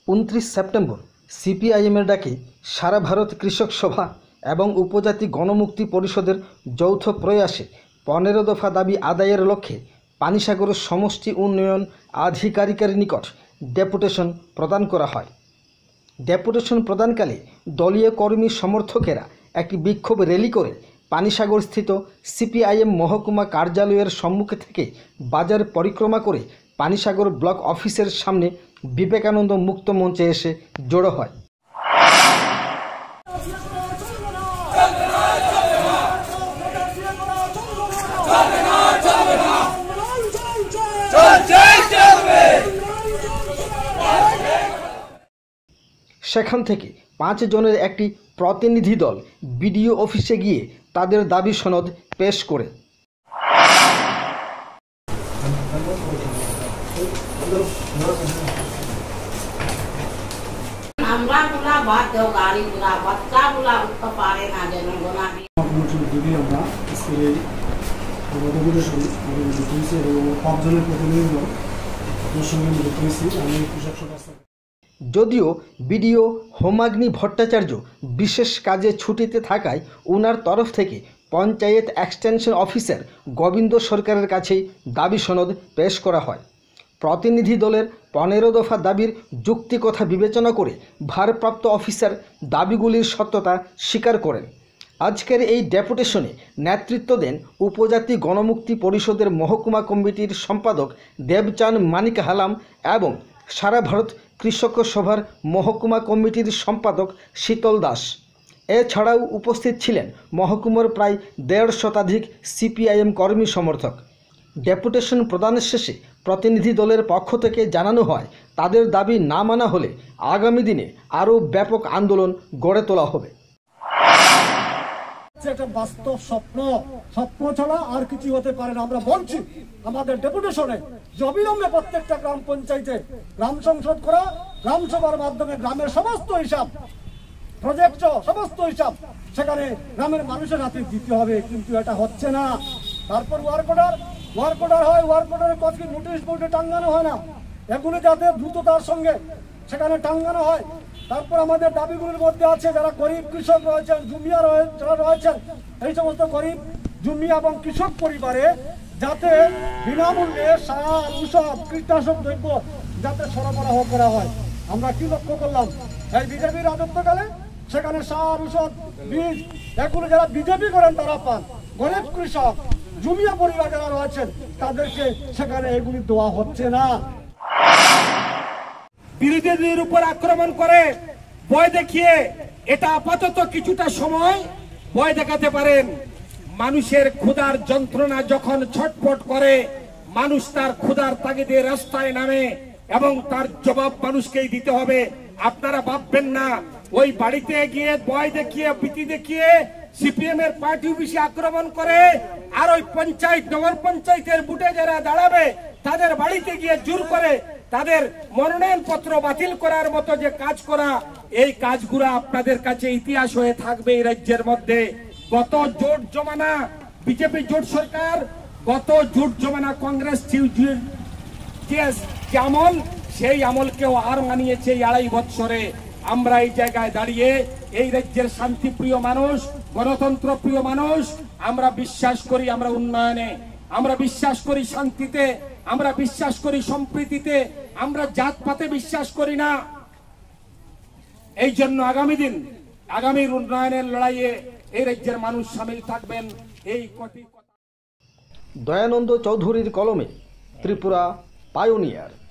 29 September সিপিআইএমের ডাকে সারা ভারত কৃষক সভা এবং উপজাতি গণমুক্তি পরিষদের যৌথ প্রয়াসে 15 দফা দাবি আদায়ের লক্ষ্যে পানিসাগর সমষ্টি উন্নয়ন আধিকারিকের নিকট ডেপুটেশন প্রদান করা হয়। ডেপুটেশন প্রদানকালে দলীয় কর্মী সমর্থকেরা একটি বিক্ষোভ র্যালি করে পানিসাগরস্থিত সিপিআইএম মহকুমা কার্যালয়ের সম্মুখে থেকে বাজার পরিক্রমা করে পানিসাগর ব্লক অফিসের সামনে বিবেকানন্দ মুক্ত মঞ্চে এসে জড়ো হয়। সেখান থেকে 5 জনের একটি প্রতিনিধি দল বিডিও অফিসে গিয়ে তাদের দাবি সনদ পেশ করে। যদিও বিডিও হোমাগ্নি ভট্টাচার্য বিশেষ কাজে ছুটিতে থাকায় ওনার তরফ থেকে পঞ্চায়েত এক্সটেনশন অফিসার গোবিন্দ সরকারের কাছেই দাবি সনদ পেশ করা হয়। প্রতিনিধি দলের 15 দফা দাবির যুক্তিকথা বিবেচনা করে ভারপ্রাপ্ত অফিসার দাবিগুলির সত্যতা স্বীকার করেন। আজকের এই ডেপুটেশনে নেতৃত্ব দেন উপজাতি গণমুক্তি পরিষদের মহকুমা কমিটির সম্পাদক দেবচাঁদ মানিক হালাম এবং সারা ভারত কৃষক সভার মহকুমা কমিটির সম্পাদক শীতল দাস। এছাড়াও উপস্থিত ছিলেন মহকুমার প্রায় 1.5 শতাধিক সিপিআইএম কর্মী সমর্থক। ডেপুটেশন প্রদানের শেষে প্রতিনিধি দলের পক্ষ থেকে জানানো হয় তাদের দাবি না মানা হলে আগামী দিনে আরও ব্যাপক আন্দোলন গড়ে তোলা হবে। একটা বাস্তব স্বপ্ন ছাড়া আর কিছু হতে পারে না। আমরা বলছি আমাদের ডেপুটেশনে যে অবিলম্বে প্রত্যেকটা গ্রাম পঞ্চায়েতে গ্রাম সংসদ করা, গ্রাম সভার মাধ্যমে গ্রামের সমস্ত হিসাব প্রজেক্ট সমস্ত হিসাব সেখানে গ্রামের মানুষের হাতে দিতে হবে, কিন্তু এটা হচ্ছে না। তারপর ওয়ার্ক অর্ডার হয়, ওয়ার্ক অর্ডারের কতটি নোটিশ বোর্ডে টাঙ্গানো হয় না, এগুলি যাতে দ্রুততার সঙ্গে সেখানে টাঙ্গানো হয়। তারপর আমাদের দাবিগুলির মধ্যে আছে যারা গরিব কৃষক রয়েছেন, জুমিয়া যারা রয়েছেন, এই সমস্ত গরিব জুমিয়া এবং কৃষক পরিবারে যাতে বিনামূল্যে সার, ঔষধ, কীটনাশক দ্রব্য যাতে সরবরাহ করা হয়। আমরা কি লক্ষ্য করলাম এই বিজেপি রাজত্বকালে সেখানে সার, ঔষধ, বীজ এগুলো যারা বিজেপি করেন তারা পান, গরিব কৃষক জুমিয়া পরিবার যারা রয়েছেন তাদেরকে সেখানে এগুলি দেওয়া হচ্ছে না। বিরোধীদের উপর আক্রমণ করে ভয় দেখিয়ে এটা আপাতত কিছুটা সময় ভয় দেখাতে পারেন। মানুষের ক্ষুধার যন্ত্রণা যখন ছটফট করে, মানুষ তার ক্ষুধার তাগিদে রাস্তায় নামে এবং তার জবাব মানুষকেই দিতে হবে। আপনারা ভাববেন না ওই বাড়িতে গিয়ে ভয় দেখিয়ে, ভীতি দেখিয়ে সিপিএম এর পার্টি অফিসে আক্রমণ করে আর ওই পঞ্চায়েত, নগর পঞ্চায়েতের বুটে যারা দাঁড়াবে তাদের বাড়িতে গিয়ে জোর করে তাদের মনোনয়ন পত্র বাতিল করার মতো যে কাজ করা, এই কাজগুলো আপনাদের কাছে ইতিহাস হয়ে থাকবে এই রাজ্যের মধ্যে। গত জোট জমানা বিজেপি জোট সরকার, গত জোট জমানা কংগ্রেস যে আমল, সেই আমলকেও আর মানিয়েছে এই 2.5 বছরে। আমরা এই জায়গায় দাঁড়িয়ে এই রাজ্যের শান্তিপ্রিয় মানুষ, গণতন্ত্র প্রিয় মানুষ, আমরা বিশ্বাস করি আমরা উন্নয়নে, আমরা বিশ্বাস করি শান্তিতে, আমরা বিশ্বাস করি সম্প্রীতিতে, আমরা জাতপাতে বিশ্বাস করি না। এই জন্য আগামীর উন্নয়নের লড়াইয়ে এই রাজ্যের মানুষ সামিল থাকবেন। এই কটি দয়ানন্দ চৌধুরীর কলমে ত্রিপুরা পায়োনিয়ার।